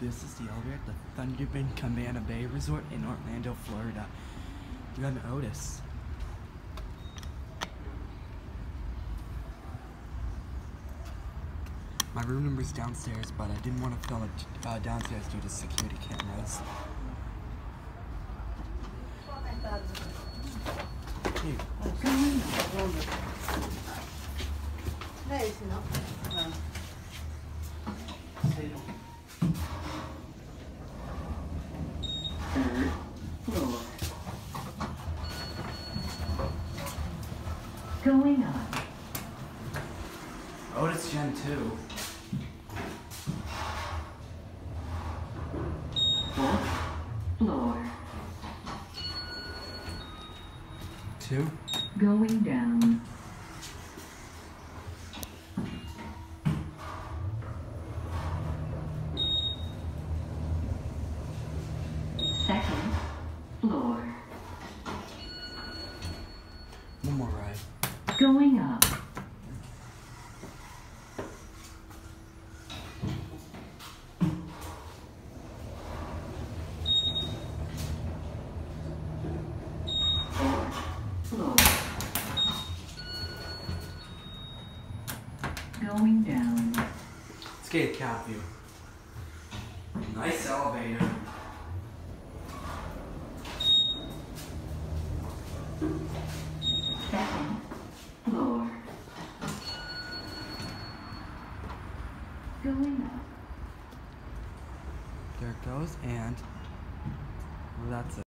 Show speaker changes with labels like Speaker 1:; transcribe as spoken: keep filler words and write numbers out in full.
Speaker 1: This is the elevator at the Thunderbird Cabana Bay Resort in Orlando, Florida. You got an Otis. My room number's downstairs, but I didn't want to film it uh, downstairs due to security cameras. Here.
Speaker 2: Third floor. Going up.
Speaker 1: Otis Gen two.
Speaker 2: Fourth floor.
Speaker 1: Two.
Speaker 2: Going down. Second floor.
Speaker 1: One more ride.
Speaker 2: Going up. Fourth floor. Going down.
Speaker 1: Let's get a cat view. Nice elevator.
Speaker 2: Second floor. Going up.
Speaker 1: There it goes, and well, that's it.